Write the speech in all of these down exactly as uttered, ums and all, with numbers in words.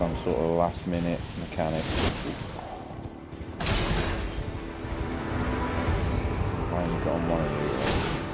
some sort of last minute mechanic. I only got on one of these.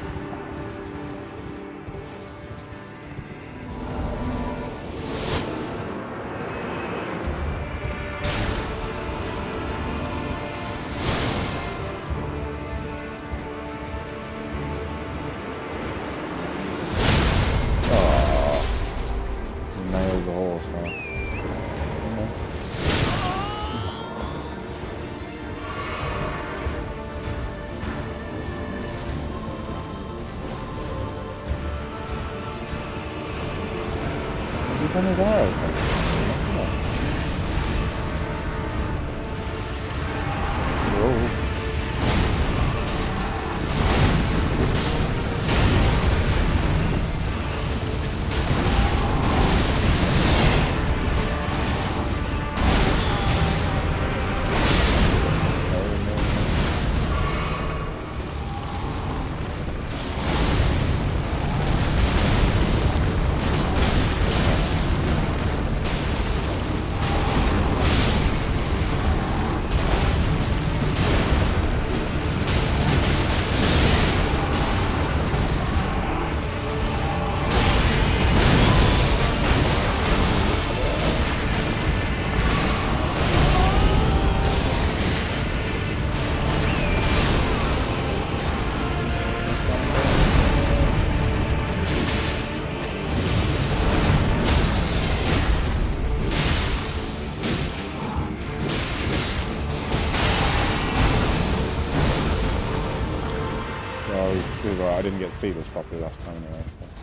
I didn't get to see this properly last time anyway.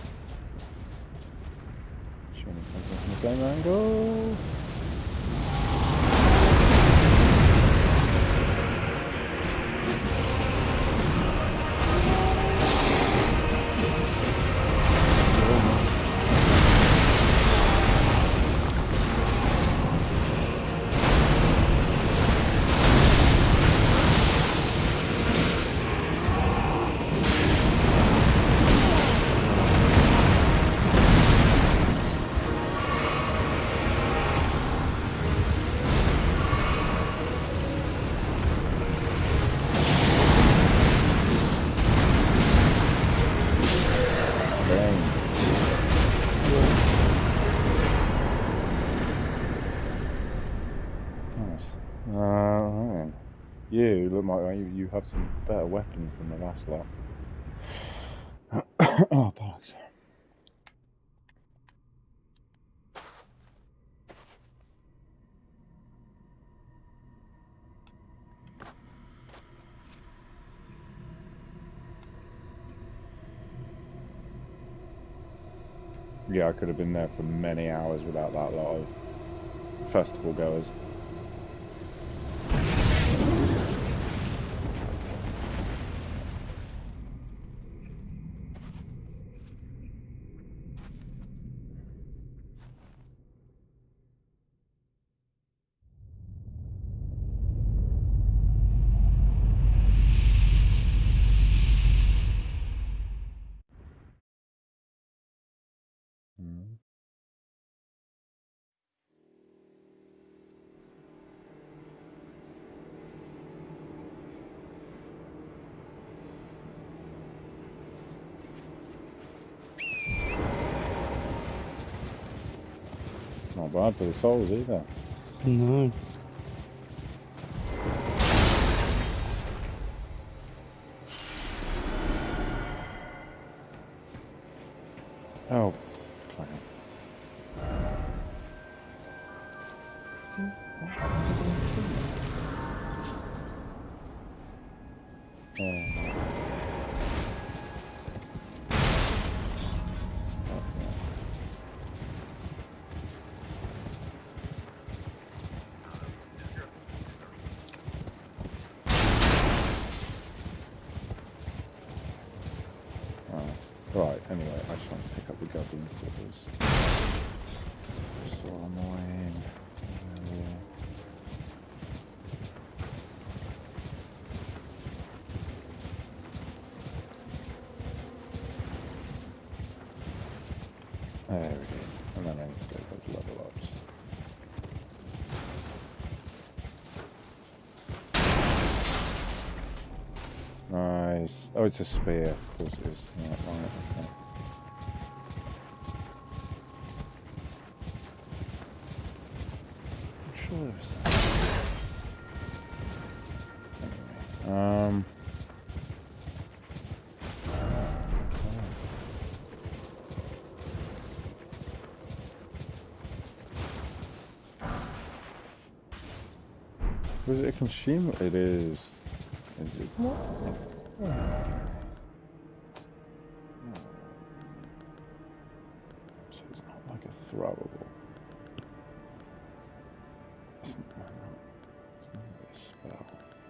So. Show me something from the same angle. You look like you, you have some better weapons than the last lot. Oh, bollocks. Yeah, I could have been there for many hours without that lot of festival goers. Not bad for the souls either. No. Oh, clown. Oh, no. Right, anyway, I just want to pick up the goblins that was so annoying. There it is, and then I need to go those level ups. is. Oh, it's a spear. Of course it is. Yeah, right, okay. I'm sure there was something. Anyway, um. Was it a consumable? It is. Is it? What? Oh, okay. Oh. So it's not like a throwable. It's not, no, it's not a spell.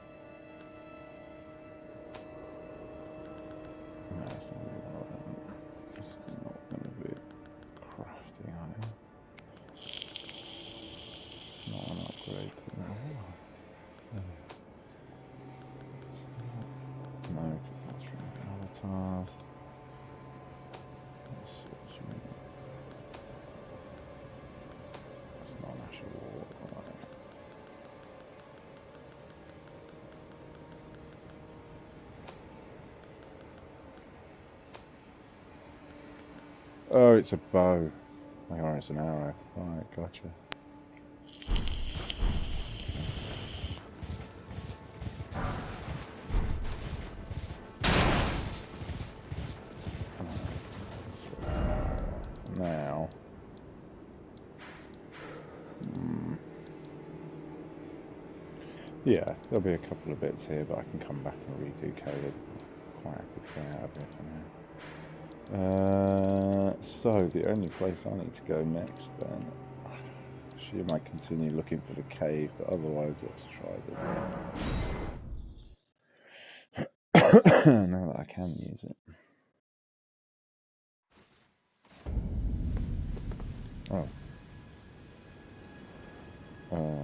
No, it's not really one of them. It's not going to be crafty item. It's not an upgrade thing. Oh, no, because that's from the avatars. That's sorcery. That's not an actual war item. Oh, it's a bow. Oh, it's an arrow. Right, gotcha. Now, mm, yeah, there'll be a couple of bits here, but I can come back and redo Caleb. Quite happy to get out of here for now. Uh, so, the only place I need to go next then, she might continue looking for the cave, but otherwise let's try the rift. Now that I can use it. Oh. Uh,